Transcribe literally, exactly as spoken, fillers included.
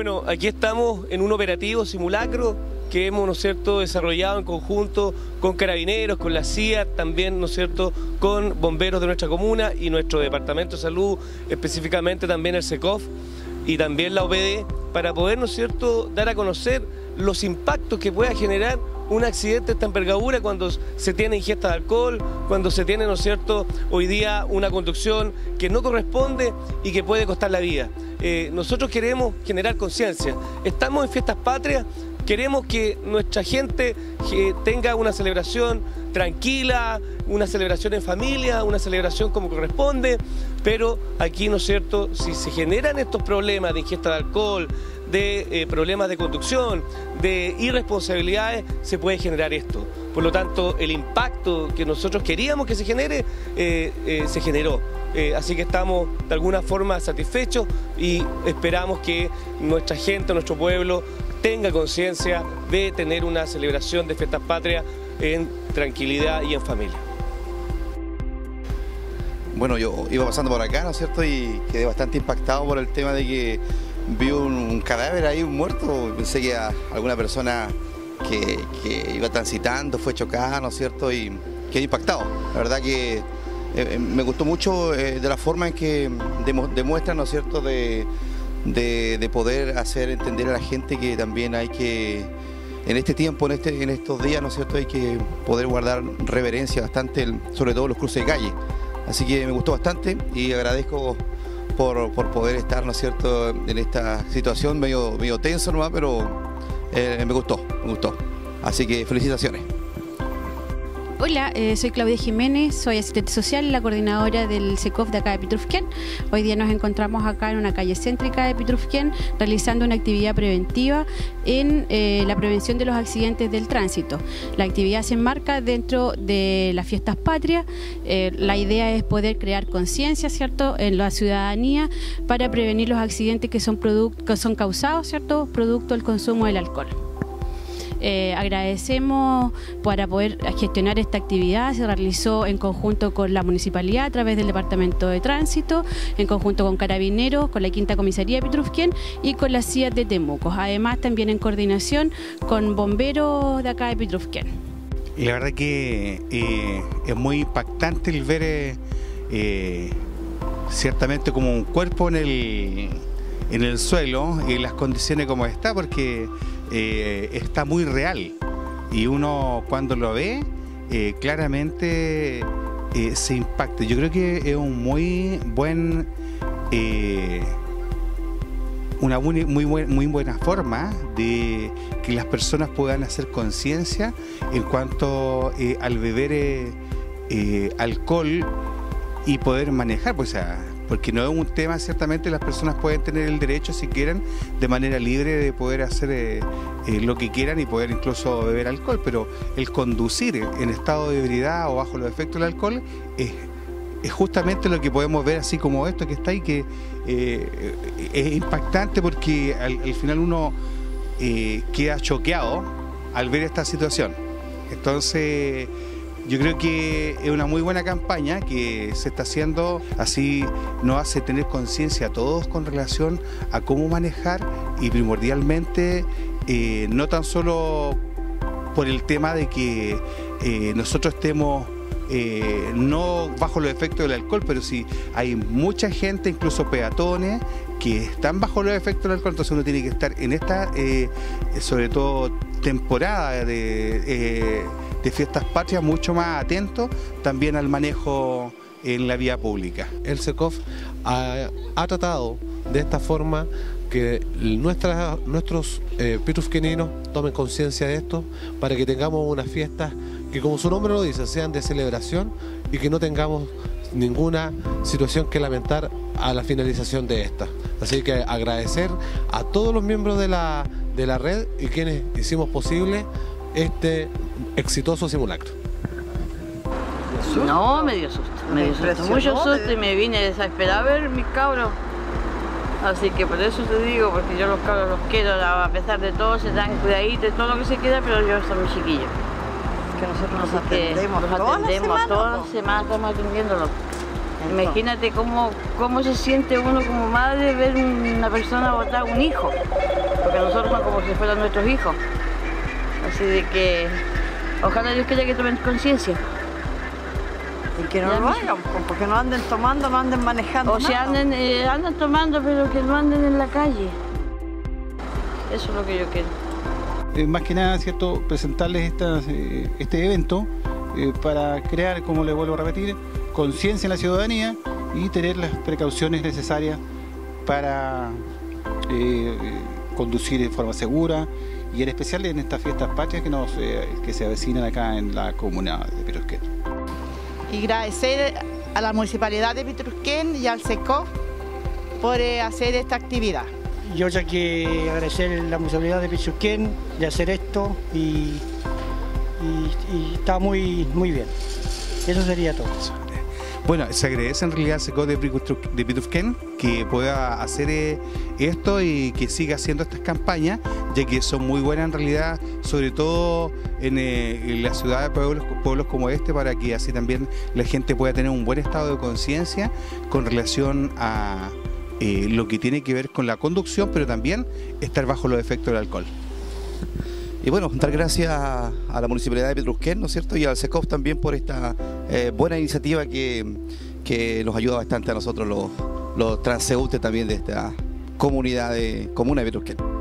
Bueno, aquí estamos en un operativo simulacro que hemos, ¿no es cierto?, desarrollado en conjunto con Carabineros, con la C I A, también, ¿no es cierto?, con bomberos de nuestra comuna y nuestro Departamento de Salud, específicamente también el SECOF y también la O P D, para poder, ¿no es cierto?, dar a conocer los impactos que pueda generar un accidente de esta envergadura cuando se tiene ingesta de alcohol, cuando se tiene, ¿no es cierto?, hoy día una conducción que no corresponde y que puede costar la vida. Eh, nosotros queremos generar conciencia. Estamos en Fiestas Patrias, queremos que nuestra gente que tenga una celebración tranquila, una celebración en familia, una celebración como corresponde, pero aquí, ¿no es cierto?, si se generan estos problemas de ingesta de alcohol, de eh, problemas de conducción, de irresponsabilidades, se puede generar esto. Por lo tanto, el impacto que nosotros queríamos que se genere, eh, eh, se generó. Eh, así que estamos de alguna forma satisfechos y esperamos que nuestra gente, nuestro pueblo, tenga conciencia de tener una celebración de Fiestas Patrias en tranquilidad y en familia. Bueno, yo iba pasando por acá, ¿no es cierto?, y quedé bastante impactado por el tema de que vi un, un cadáver ahí, un muerto. Pensé que a alguna persona que, que iba transitando fue chocada, ¿no es cierto?, y quedé impactado. La verdad que eh, me gustó mucho eh, de la forma en que demu demuestran, ¿no es cierto?, de, de, de poder hacer entender a la gente que también hay que, en este tiempo, en, este, en estos días, ¿no es cierto?, hay que poder guardar reverencia bastante, sobre todo los cruces de calle. Así que me gustó bastante y agradezco por, por poder estar, ¿no es cierto?, en esta situación medio, medio tenso nomás, pero eh, me gustó, me gustó. Así que felicitaciones. Hola, eh, soy Claudia Jiménez, soy asistente social, la coordinadora del SECOF de acá de Pitrufquén. Hoy día nos encontramos acá en una calle céntrica de Pitrufquén realizando una actividad preventiva en eh, la prevención de los accidentes del tránsito. La actividad se enmarca dentro de las Fiestas Patrias. Eh, la idea es poder crear conciencia, ¿cierto?, en la ciudadanía para prevenir los accidentes que son, que son causados, ¿cierto?, producto del consumo del alcohol. Eh, agradecemos para poder gestionar esta actividad. Se realizó en conjunto con la Municipalidad a través del Departamento de Tránsito, en conjunto con Carabineros, con la Quinta Comisaría de Pitrufquén y con la C I A de Temuco. Además, también en coordinación con bomberos de acá de Pitrufquén. Y la verdad que eh, es muy impactante el ver eh, eh, ciertamente como un cuerpo en el, en el suelo y las condiciones como está, porque Eh, está muy real y uno cuando lo ve eh, claramente eh, se impacta. Yo creo que es un muy buen eh, una muy, muy, muy buena forma de que las personas puedan hacer conciencia en cuanto eh, al beber eh, eh, alcohol y poder manejar, pues, o sea, porque no es un tema, ciertamente las personas pueden tener el derecho, si quieren, de manera libre de poder hacer eh, eh, lo que quieran y poder incluso beber alcohol, pero el conducir en estado de ebriedad o bajo los efectos del alcohol es, es justamente lo que podemos ver, así como esto que está ahí, que eh, es impactante porque al, al final uno eh, queda choqueado al ver esta situación. Entonces, yo creo que es una muy buena campaña que se está haciendo, así nos hace tener conciencia a todos con relación a cómo manejar y primordialmente eh, no tan solo por el tema de que eh, nosotros estemos eh, no bajo los efectos del alcohol, pero sí hay mucha gente, incluso peatones, que están bajo los efectos del alcohol, entonces uno tiene que estar en esta, eh, sobre todo temporada de... Eh, de Fiestas Patrias, mucho más atento también al manejo en la vía pública. El SECOF ha, ha tratado de esta forma que nuestras, nuestros eh, pitrufqueninos tomen conciencia de esto para que tengamos unas fiestas que, como su nombre lo dice, sean de celebración y que no tengamos ninguna situación que lamentar a la finalización de esta. Así que agradecer a todos los miembros de la, de la red y quienes hicimos posible este exitoso simulacro. No, me dio susto, me dio susto, mucho susto y me vine desesperada a ver mis cabros. Así que por eso te digo, porque yo los cabros los quiero, a pesar de todo, se dan cuidaditos y todo lo que se queda, pero yo soy muy chiquillo. Que nosotros nos Así atendemos, nos todas atendemos las todas semanas, las semanas, estamos atendiéndolos. Imagínate cómo, cómo se siente uno como madre ver una persona botar un hijo, porque nosotros somos como si fueran nuestros hijos. Así de que ojalá Dios quiera que tomen conciencia. Y que no ya lo hagan, porque no anden tomando, no anden manejando. O sea, anden, eh, andan tomando, pero que no anden en la calle. Eso es lo que yo quiero. Eh, más que nada, ¿cierto?, presentarles esta, eh, este evento eh, para crear, como les vuelvo a repetir, conciencia en la ciudadanía y tener las precauciones necesarias para eh, conducir de forma segura, y en especial en estas fiestas patrias que, nos, eh, que se avecinan acá en la comuna de Pitrufquén. Y agradecer a la Municipalidad de Pitrufquén y al SECOF por eh, hacer esta actividad. Yo ya que agradecer a la Municipalidad de Pitrufquén de hacer esto y, y, y está muy, muy bien. Eso sería todo. Bueno, se agradece en realidad al SECOF de Pitrufquén que pueda hacer eh, esto y que siga haciendo estas campañas, ya que son muy buenas en realidad, sobre todo en, eh, en la ciudad de pueblos, pueblos como este, para que así también la gente pueda tener un buen estado de conciencia con relación a eh, lo que tiene que ver con la conducción, pero también estar bajo los efectos del alcohol. Y bueno, dar gracias a la Municipalidad de Pitrufquén, ¿no es cierto?, y al SECOF también por esta eh, buena iniciativa que, que nos ayuda bastante a nosotros los, los transeúntes también de esta comunidad de comuna de Pitrufquén.